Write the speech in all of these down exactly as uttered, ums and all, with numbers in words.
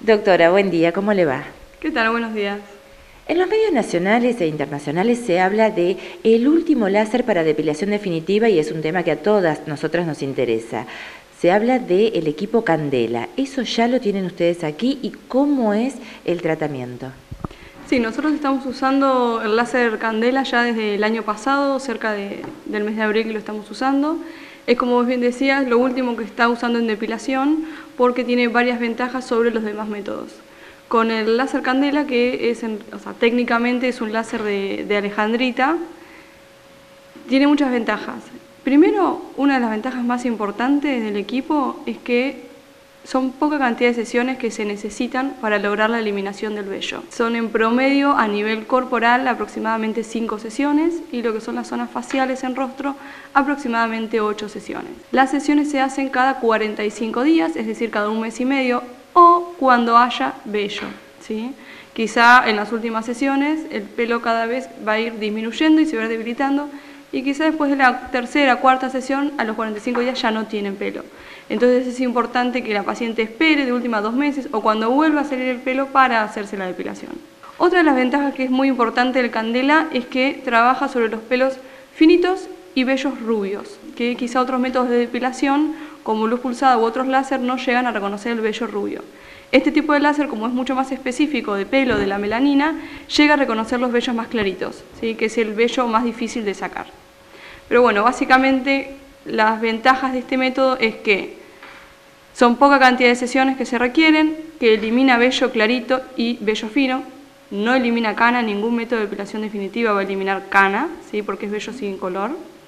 Doctora, buen día, ¿cómo le va? ¿Qué tal? Buenos días. En los medios nacionales e internacionales se habla de el último láser para depilación definitiva y es un tema que a todas nosotras nos interesa. Se habla del equipo Candela. ¿Eso ya lo tienen ustedes aquí y cómo es el tratamiento? Sí, nosotros estamos usando el láser Candela ya desde el año pasado, cerca de, del mes de abril que lo estamos usando. Es, como vos bien decías, lo último que está usando en depilación porque tiene varias ventajas sobre los demás métodos. Con el láser Candela, que es, en, o sea, técnicamente es un láser de, de alejandrita, tiene muchas ventajas. Primero, una de las ventajas más importantes del equipo es que son poca cantidad de sesiones que se necesitan para lograr la eliminación del vello. Son en promedio a nivel corporal aproximadamente cinco sesiones y lo que son las zonas faciales en rostro aproximadamente ocho sesiones. Las sesiones se hacen cada cuarenta y cinco días, es decir, cada un mes y medio o cuando haya vello, ¿sí? Quizá en las últimas sesiones el pelo cada vez va a ir disminuyendo y se va a ir debilitando y quizá después de la tercera, cuarta sesión, a los cuarenta y cinco días ya no tienen pelo. Entonces es importante que la paciente espere de última dos meses o cuando vuelva a salir el pelo para hacerse la depilación. Otra de las ventajas que es muy importante del Candela es que trabaja sobre los pelos finitos y vellos rubios, que quizá otros métodos de depilación como luz pulsada u otros láser no llegan a reconocer el vello rubio. Este tipo de láser, como es mucho más específico de pelo de la melanina, llega a reconocer los vellos más claritos, ¿sí? Que es el vello más difícil de sacar. Pero bueno, básicamente las ventajas de este método es que son poca cantidad de sesiones que se requieren, que elimina vello clarito y vello fino, no elimina cana, ningún método de depilación definitiva va a eliminar cana, ¿sí? Porque es vello sin color.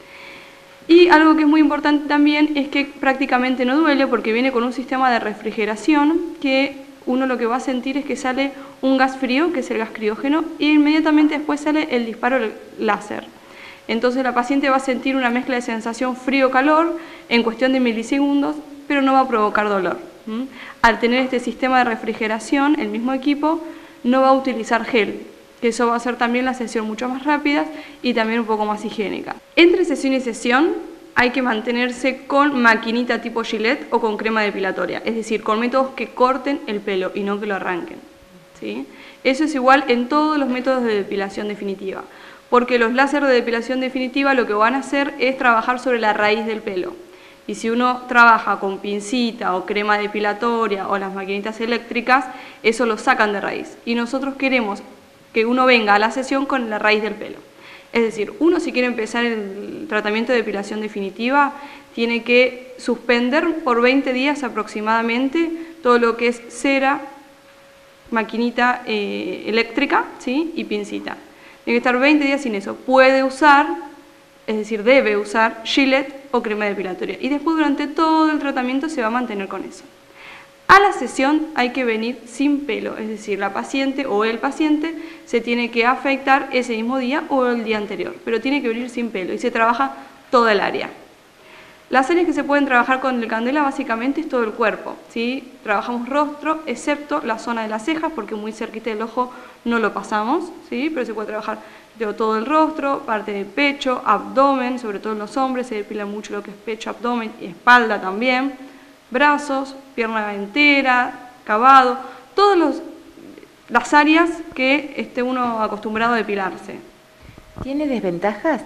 Y algo que es muy importante también es que prácticamente no duele porque viene con un sistema de refrigeración que uno lo que va a sentir es que sale un gas frío, que es el gas criógeno, y inmediatamente después sale el disparo láser. Entonces la paciente va a sentir una mezcla de sensación frío-calor en cuestión de milisegundos, pero no va a provocar dolor. ¿Mm? Al tener este sistema de refrigeración, el mismo equipo no va a utilizar gel, que eso va a hacer también la sesión mucho más rápida y también un poco más higiénica. Entre sesión y sesión hay que mantenerse con maquinita tipo Gillette o con crema depilatoria, es decir, con métodos que corten el pelo y no que lo arranquen, ¿sí? Eso es igual en todos los métodos de depilación definitiva, porque los láseres de depilación definitiva lo que van a hacer es trabajar sobre la raíz del pelo. Y si uno trabaja con pincita o crema depilatoria o las maquinitas eléctricas, eso lo sacan de raíz. Y nosotros queremos que uno venga a la sesión con la raíz del pelo. Es decir, uno si quiere empezar el tratamiento de depilación definitiva, tiene que suspender por veinte días aproximadamente todo lo que es cera, maquinita eh, eléctrica, ¿sí? Y pincita. Tiene que estar veinte días sin eso. Puede usar, es decir, debe usar Gillette o crema depilatoria. Y después durante todo el tratamiento se va a mantener con eso. A la sesión hay que venir sin pelo, es decir, la paciente o el paciente se tiene que afeitar ese mismo día o el día anterior, pero tiene que venir sin pelo y se trabaja toda el área. Las áreas que se pueden trabajar con el Candela básicamente es todo el cuerpo, ¿sí? Trabajamos rostro, excepto la zona de las cejas, porque muy cerquita del ojo no lo pasamos, ¿sí? Pero se puede trabajar de todo el rostro, parte del pecho, abdomen, sobre todo en los hombres, se depila mucho lo que es pecho, abdomen y espalda también, brazos, pierna entera, cavado, todas las áreas que esté uno acostumbrado a depilarse. ¿Tiene desventajas?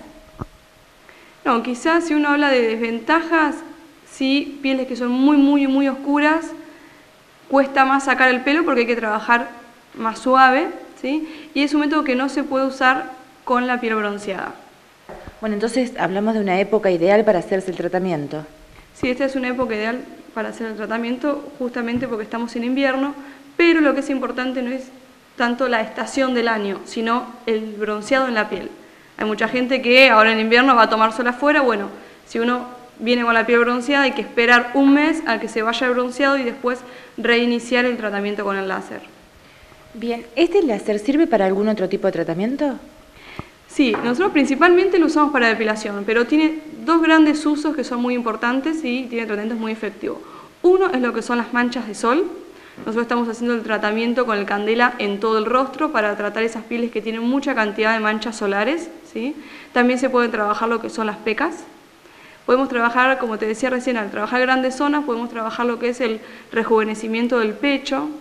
No, quizás si uno habla de desventajas, sí, pieles que son muy, muy, muy oscuras, cuesta más sacar el pelo porque hay que trabajar más suave, ¿sí? Y es un método que no se puede usar con la piel bronceada. Bueno, entonces hablamos de una época ideal para hacerse el tratamiento. Sí, esta es una época ideal para hacer el tratamiento justamente porque estamos en invierno, pero lo que es importante no es tanto la estación del año, sino el bronceado en la piel. Hay mucha gente que ahora en invierno va a tomar sol afuera. Bueno, si uno viene con la piel bronceada hay que esperar un mes a que se vaya el bronceado y después reiniciar el tratamiento con el láser. Bien, ¿este láser sirve para algún otro tipo de tratamiento? Sí, nosotros principalmente lo usamos para depilación, pero tiene dos grandes usos que son muy importantes y tiene tratamientos muy efectivos. Uno es lo que son las manchas de sol. Nosotros estamos haciendo el tratamiento con el Candela en todo el rostro para tratar esas pieles que tienen mucha cantidad de manchas solares, ¿sí? También se pueden trabajar lo que son las pecas. Podemos trabajar, como te decía recién, al trabajar grandes zonas, podemos trabajar lo que es el rejuvenecimiento del pecho,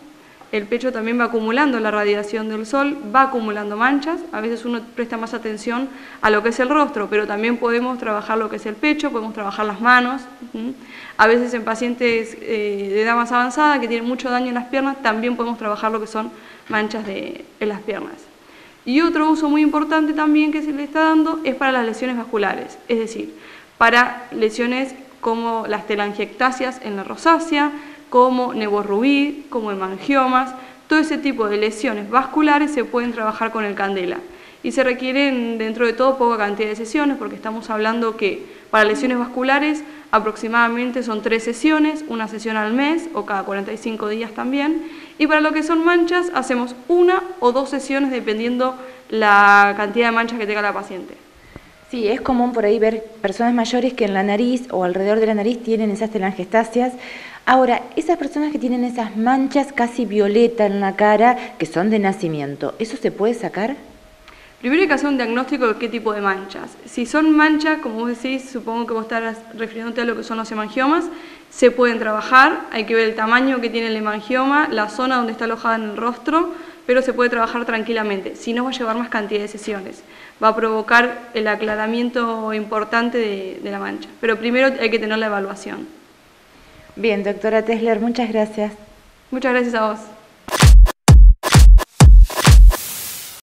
el pecho también va acumulando la radiación del sol, va acumulando manchas. A veces uno presta más atención a lo que es el rostro, pero también podemos trabajar lo que es el pecho, podemos trabajar las manos. ¿Mm? A veces en pacientes eh, de edad más avanzada que tienen mucho daño en las piernas, también podemos trabajar lo que son manchas de, en las piernas. Y otro uso muy importante también que se le está dando es para las lesiones vasculares, es decir, para lesiones como las telangiectasias en la rosácea, como nevos rubí, como hemangiomas. Todo ese tipo de lesiones vasculares se pueden trabajar con el candela y se requieren dentro de todo poca cantidad de sesiones, porque estamos hablando que para lesiones vasculares aproximadamente son tres sesiones, una sesión al mes o cada cuarenta y cinco días también, y para lo que son manchas hacemos una o dos sesiones dependiendo la cantidad de manchas que tenga la paciente. Sí, es común por ahí ver personas mayores que en la nariz o alrededor de la nariz tienen esas telangiectasias. Ahora, esas personas que tienen esas manchas casi violeta en la cara, que son de nacimiento, ¿eso se puede sacar? Primero hay que hacer un diagnóstico de qué tipo de manchas. Si son manchas, como vos decís, supongo que vos estarás refiriéndote a lo que son los hemangiomas, se pueden trabajar, hay que ver el tamaño que tiene el hemangioma, la zona donde está alojada en el rostro, pero se puede trabajar tranquilamente, si no va a llevar más cantidad de sesiones. Va a provocar el aclaramiento importante de, de la mancha, pero primero hay que tener la evaluación. Bien, doctora Tesler, muchas gracias. Muchas gracias a vos.